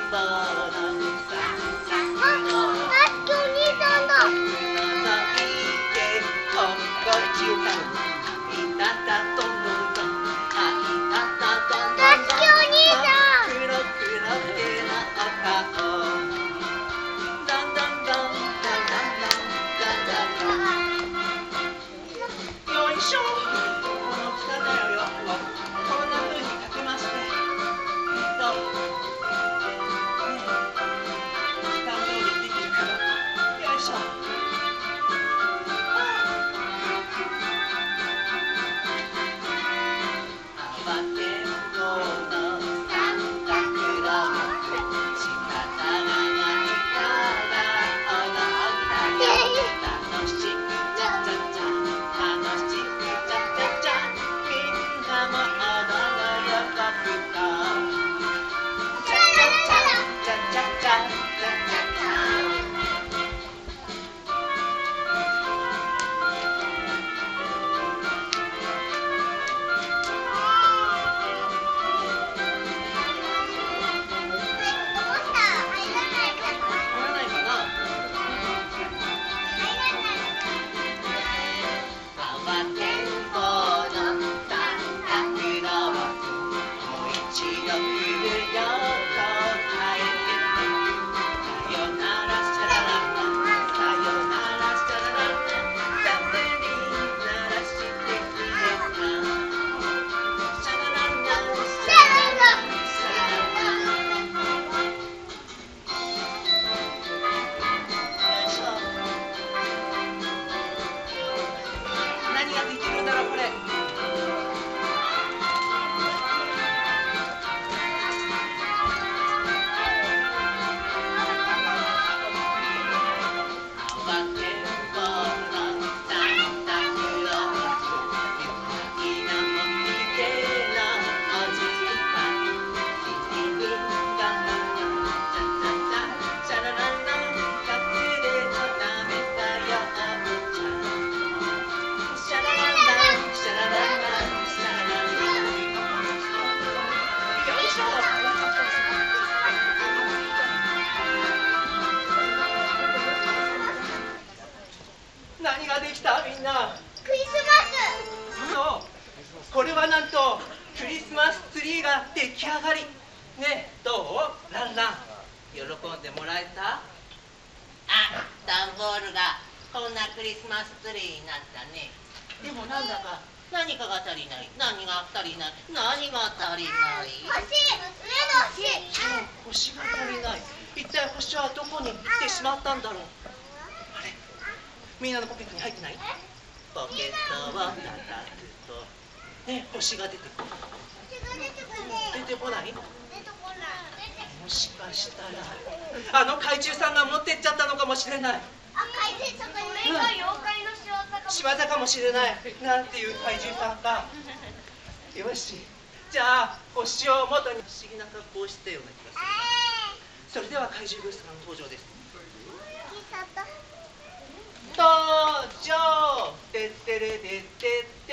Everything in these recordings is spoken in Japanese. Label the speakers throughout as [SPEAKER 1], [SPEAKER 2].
[SPEAKER 1] 何ができたみんな。
[SPEAKER 2] クリスマス。
[SPEAKER 1] そう、これはなんとクリスマスツリーが出来上がり。ね、どうランラン、喜んでもらえた？
[SPEAKER 3] あ、段ボールがこんなクリスマスツリーになったね。でもなんだか何かが足りない。何が足りない。何が足りない。
[SPEAKER 2] 星、上の星。
[SPEAKER 1] 星が足りない。一体星はどこに行ってしまったんだろう。あれ、みんなのポケットに入ってない？ポケットを叩くとね、星が出てくる。出てこない？もしかしたらあの怪獣さんが持ってっちゃったのかもしれない。
[SPEAKER 2] 怪獣さんが妖怪の
[SPEAKER 1] 仕業かもしれない。なんていう怪獣さんか。よし、じゃあ星を元に不思議な格好をしてような気がする。それでは怪獣ブースターの登場です。登場。てってれてってって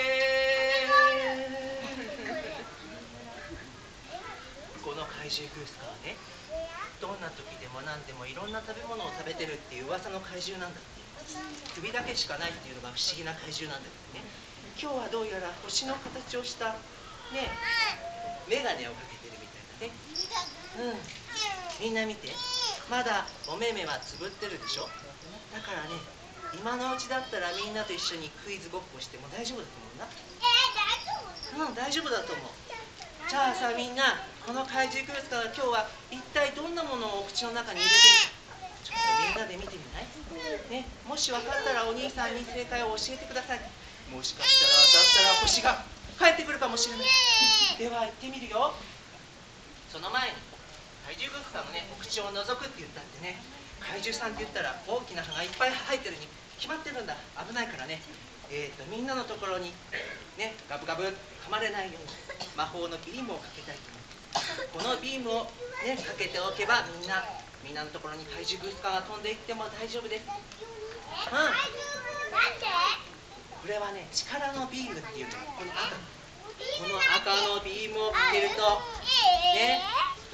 [SPEAKER 1] この怪獣ブースターはね、どんな時でも何でもいろんな食べ物を食べてるっていう噂の怪獣なんだって。首だけしかないっていうのが不思議な怪獣なんだけどね。今日はどうやら星の形をしたね、眼鏡をかけてるみたいだね。みんな見て、まだお目目はつぶってるでしょ。だからね、今のうちだったらみんなと一緒にクイズごっこしても大丈夫だと思うな。大丈夫だと思う。じゃあさ、みんなこの怪獣ブースターが今日は一体どんなものをお口の中に入れてるか、ちょっとみんなで見てみない？ね、もし分かったらお兄さんに正解を教えてください。もしかしたら星が帰ってくるかもしれない。では行ってみるよ。その前に怪獣ブースターのね、お口を覗くって言ったってね、怪獣さんって言ったら大きな歯がいっぱい生えてるに決まってるんだ。危ないからね、みんなのところにね、ガブガブ噛まれないように魔法のビームをかけたいと思う。このビームをね、かけておけばみんなのところに怪獣ブースターが飛んでいっても大丈夫です。
[SPEAKER 2] なんで？
[SPEAKER 1] これはね、力のビームっていうの。この赤のビームをかけるとね、